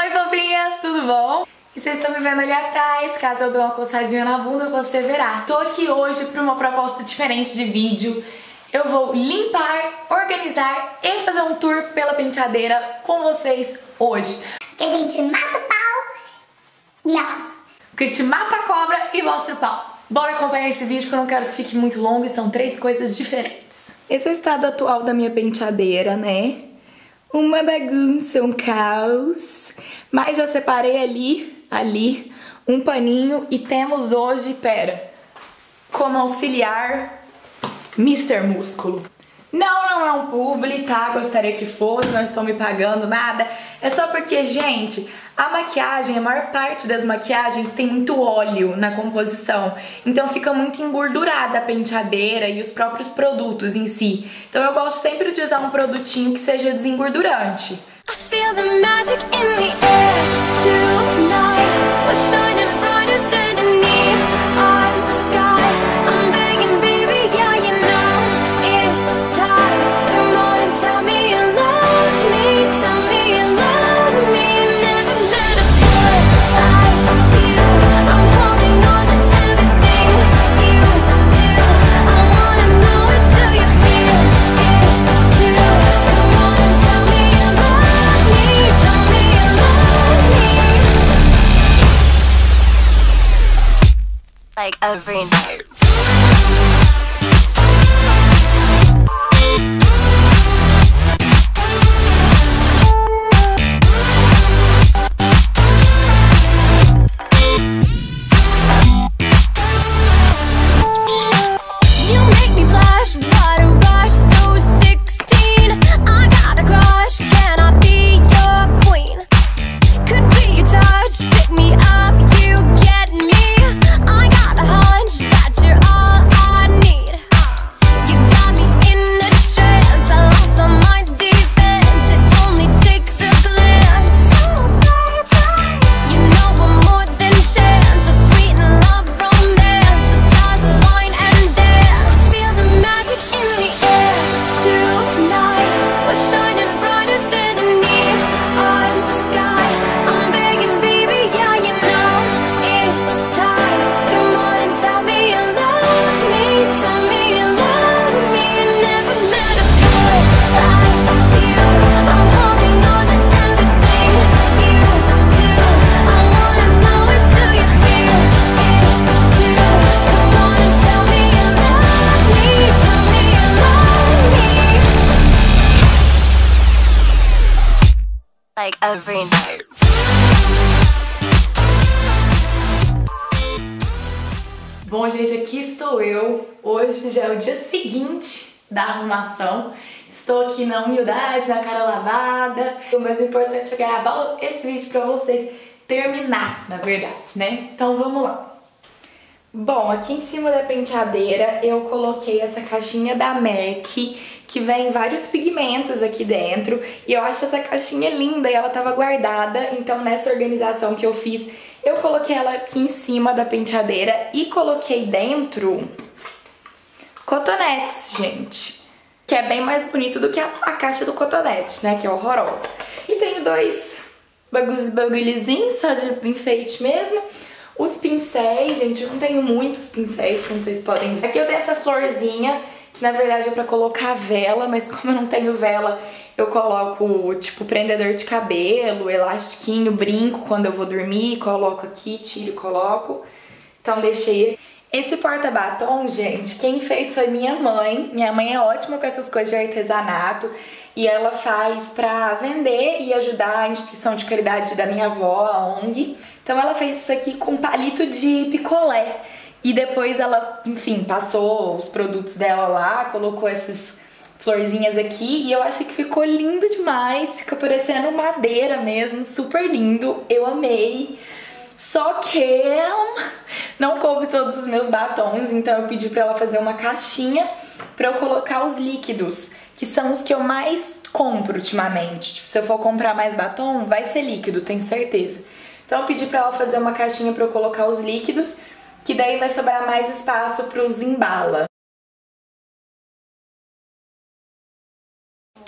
Oi, fofinhas, tudo bom? E vocês estão me vendo ali atrás, caso eu dê uma coçadinha na bunda, você verá. Tô aqui hoje para uma proposta diferente de vídeo. Eu vou limpar, organizar e fazer um tour pela penteadeira com vocês hoje. Que a gente mata o pau, não. Que a gente mata a cobra e mostra o pau. Bora acompanhar esse vídeo porque eu não quero que fique muito longo e são 3 coisas diferentes. Esse é o estado atual da minha penteadeira, né? Uma bagunça, um caos. Mas já separei ali, um paninho e temos hoje, como auxiliar Mr. Músculo. Não é um publi, tá? Gostaria que fosse, não estão me pagando nada. É só porque, gente, a maquiagem, a maior parte das maquiagens tem muito óleo na composição. Então fica muito engordurada a penteadeira e os próprios produtos em si. Então eu gosto sempre de usar um produtinho que seja desengordurante. I feel the magic in the air tonight. We're shining brighter than a neon sky. I'm begging, baby, yeah, you know it's time. Come on and tell me you love me. Tell me you love me. Never met a boy like you. I'm holding on to everything you do. I wanna know it. Do you feel it too? Come on and tell me you love me. Tell me you love me. Like every night. You make me blush, what a rush, so 16. I got a crush, can I be your queen? Could be your touch, pick me up, you get me. I got a hunch that you're all I need. You got me in a trance, I lost all my defense. It only takes a glance. Oh, baby, you know I'm more than chance. A sweet and love romance. The stars align and dance. Feel the magic in the air tonight. We're shining brighter than a neon sky. I'm begging, baby, yeah, you know it's time. Come on and tell me you love me. Tell me you love me. Never met a boy like you. I'm holding on to everything you do. I wanna know it. Do you feel it too? Come on and tell me you love me. Tell me you love me. Like every night. Bom, gente, aqui estou eu. Hoje já é o dia seguinte da arrumação. Estou aqui na humildade, na cara lavada. O mais importante é gravar esse vídeo pra vocês terminar, na verdade, né? Então vamos lá. Bom, aqui em cima da penteadeira eu coloquei essa caixinha da MAC, que vem vários pigmentos aqui dentro. E eu acho essa caixinha linda e ela tava guardada. Então nessa organização que eu fiz, eu coloquei ela aqui em cima da penteadeira e coloquei dentro cotonetes, gente. Que é bem mais bonito do que a caixa do cotonete, né? Que é horrorosa. E tenho 2 bagulhozinhos só de enfeite mesmo. Os pincéis, gente, eu não tenho muitos pincéis, como vocês podem ver. Aqui eu tenho essa florzinha, que na verdade é pra colocar vela, mas como eu não tenho vela, eu coloco, tipo, prendedor de cabelo, elastiquinho, brinco quando eu vou dormir, coloco aqui, tiro e coloco. Então deixei. Esse porta-batom, gente, quem fez foi minha mãe. Minha mãe é ótima com essas coisas de artesanato e ela faz pra vender e ajudar a instituição de caridade da minha avó, a ONG. Então ela fez isso aqui com palito de picolé. E depois ela, enfim, passou os produtos dela lá, colocou essas florzinhas aqui e eu achei que ficou lindo demais. Fica parecendo madeira mesmo, super lindo. Eu amei. Só que não coube todos os meus batons, então eu pedi pra ela fazer uma caixinha pra eu colocar os líquidos, que são os que eu mais compro ultimamente. Tipo, se eu for comprar mais batom, vai ser líquido, tenho certeza. Então eu pedi pra ela fazer uma caixinha pra eu colocar os líquidos, que daí vai sobrar mais espaço pros embala.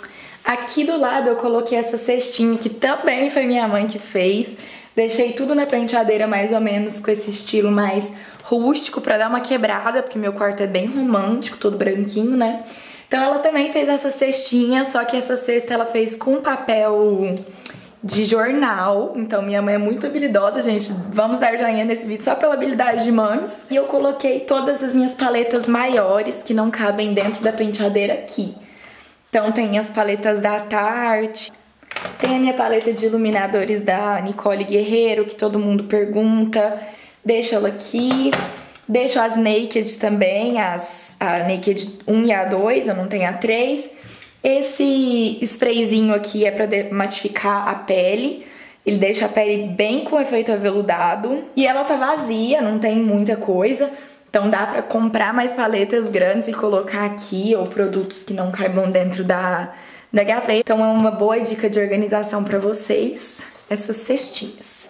Aqui do lado eu coloquei essa cestinha que também foi minha mãe que fez. Deixei tudo na penteadeira mais ou menos com esse estilo mais rústico pra dar uma quebrada, porque meu quarto é bem romântico, todo branquinho, né? Então ela também fez essa cestinha, só que essa cesta ela fez com papel de jornal. Então minha mãe é muito habilidosa, gente. Vamos dar joinha nesse vídeo só pela habilidade de mães. E eu coloquei todas as minhas paletas maiores que não cabem dentro da penteadeira aqui. Então tem as paletas da Tarte, tem a minha paleta de iluminadores da Nicole Guerreiro, que todo mundo pergunta. Deixo ela aqui. Deixo as Naked também, a Naked 1 e a 2, eu não tenho a 3. Esse sprayzinho aqui é pra matificar a pele. Ele deixa a pele bem com efeito aveludado. E ela tá vazia, não tem muita coisa. Então dá pra comprar mais paletas grandes e colocar aqui, ou produtos que não caibam dentro da gaveta. Então é uma boa dica de organização pra vocês, essas cestinhas.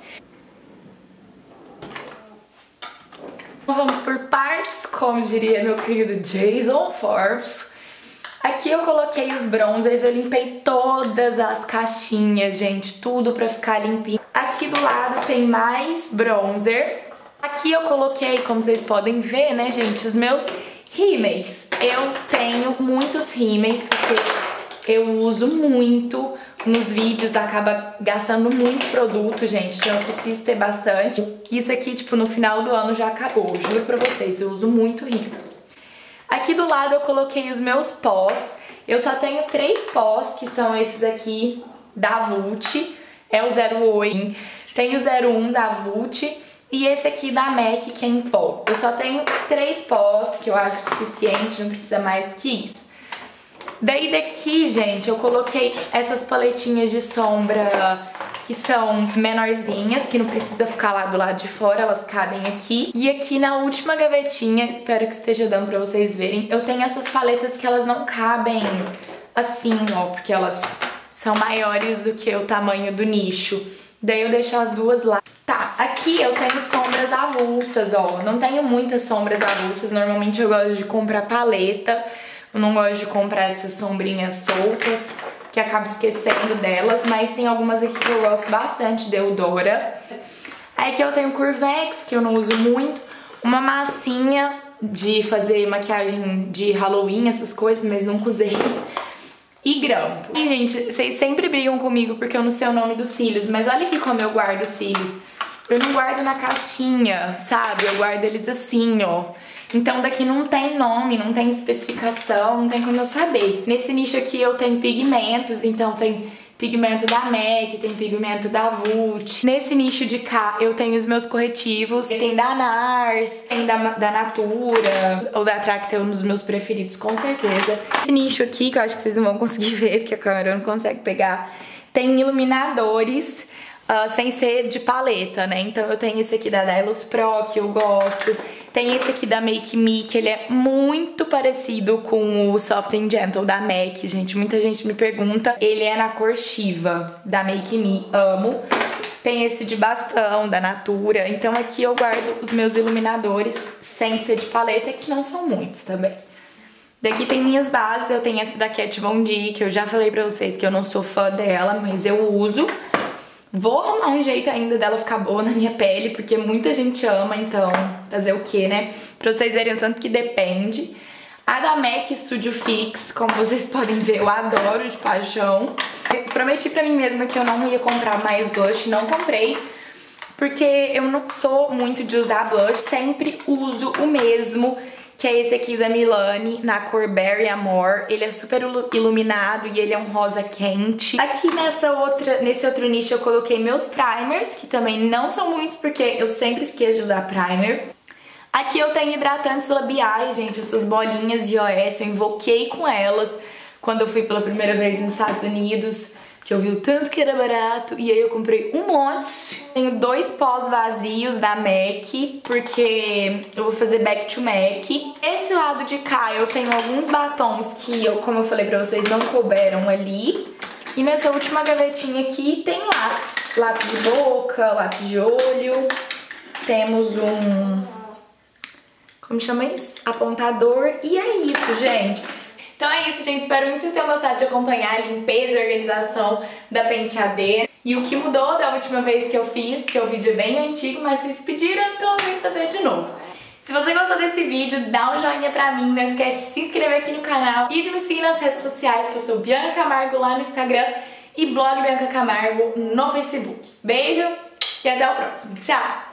Vamos por partes, como diria meu querido Jason Forbes. Aqui eu coloquei os bronzers, eu limpei todas as caixinhas, gente, tudo pra ficar limpinho. Aqui do lado tem mais bronzer. Aqui eu coloquei, como vocês podem ver, né, gente, os meus rímels. Eu tenho muitos rímels porque eu uso muito nos vídeos, acaba gastando muito produto, gente, então eu preciso ter bastante. Isso aqui, tipo, no final do ano já acabou, juro pra vocês, eu uso muito rímel. Aqui do lado eu coloquei os meus pós. Eu só tenho 3 pós, que são esses aqui da Vult. É o 08, tem o 01 da Vult e esse aqui da MAC, que é em pó. Eu só tenho 3 pós, que eu acho suficiente, não precisa mais do que isso. Daí daqui, gente, eu coloquei essas paletinhas de sombra que são menorzinhas, que não precisa ficar lá do lado de fora, elas cabem aqui. E aqui na última gavetinha, espero que esteja dando pra vocês verem, eu tenho essas paletas que elas não cabem assim, ó, porque elas são maiores do que o tamanho do nicho. Daí eu deixo as duas lá. Tá, aqui eu tenho sombras avulsas, ó, não tenho muitas sombras avulsas, normalmente eu gosto de comprar paleta. Eu não gosto de comprar essas sombrinhas soltas, que acabo esquecendo delas, mas tem algumas aqui que eu gosto bastante, de Eudora. Aí aqui eu tenho Curvex, que eu não uso muito, uma massinha de fazer maquiagem de Halloween, essas coisas, mas nunca usei, e grampo. E, gente, vocês sempre brigam comigo porque eu não sei o nome dos cílios, mas olha aqui como eu guardo os cílios. Eu não guardo na caixinha, sabe? Eu guardo eles assim, ó. Então daqui não tem nome, não tem especificação, não tem como eu saber. Nesse nicho aqui eu tenho pigmentos, então tem pigmento da MAC, tem pigmento da Vult. Nesse nicho de cá eu tenho os meus corretivos, tem da NARS, tem da Natura, ou da Tracta é um dos meus preferidos, com certeza. Esse nicho aqui, que eu acho que vocês não vão conseguir ver, porque a câmera não consegue pegar, tem iluminadores. Sem ser de paleta, né? Então eu tenho esse aqui da Dylos Pro, que eu gosto. Tem esse aqui da Make Me, que ele é muito parecido com o Soft and Gentle da MAC, gente. Muita gente me pergunta. Ele é na cor Shiva, da Make Me, amo. Tem esse de bastão, da Natura. Então aqui eu guardo os meus iluminadores sem ser de paleta, que não são muitos também. Daqui tem minhas bases, eu tenho essa da Kat Von D, que eu já falei pra vocês que eu não sou fã dela, mas eu uso. Vou arrumar um jeito ainda dela ficar boa na minha pele, porque muita gente ama, então fazer o que, né? Pra vocês verem o tanto que depende. A da MAC Studio Fix, como vocês podem ver, eu adoro de paixão. Eu prometi pra mim mesma que eu não ia comprar mais blush, não comprei. Porque eu não sou muito de usar blush, sempre uso o mesmo, que é esse aqui da Milani, na cor Berry Amor. Ele é super iluminado e ele é um rosa quente. Aqui nesse outro nicho eu coloquei meus primers, que também não são muitos, porque eu sempre esqueço de usar primer. Aqui eu tenho hidratantes labiais, gente, essas bolinhas de iOS, eu invoquei com elas quando eu fui pela primeira vez nos Estados Unidos, que eu vi o tanto que era barato, e aí eu comprei um monte. Tenho 2 pós vazios da MAC, porque eu vou fazer back to MAC. Esse lado de cá eu tenho alguns batons que, como eu falei pra vocês, não couberam ali. E nessa última gavetinha aqui tem lápis. Lápis de boca, lápis de olho. Temos um... como chama isso? Apontador. E é isso, gente. Então é isso, gente. Espero muito que vocês tenham gostado de acompanhar a limpeza e organização da penteadeira. E o que mudou da última vez que eu fiz, que o vídeo é bem antigo, mas vocês pediram, então eu vim fazer de novo. Se você gostou desse vídeo, dá um joinha pra mim, não esquece de se inscrever aqui no canal e de me seguir nas redes sociais, que eu sou Bianca Camargo lá no Instagram e blog Bianca Camargo no Facebook. Beijo e até o próximo. Tchau!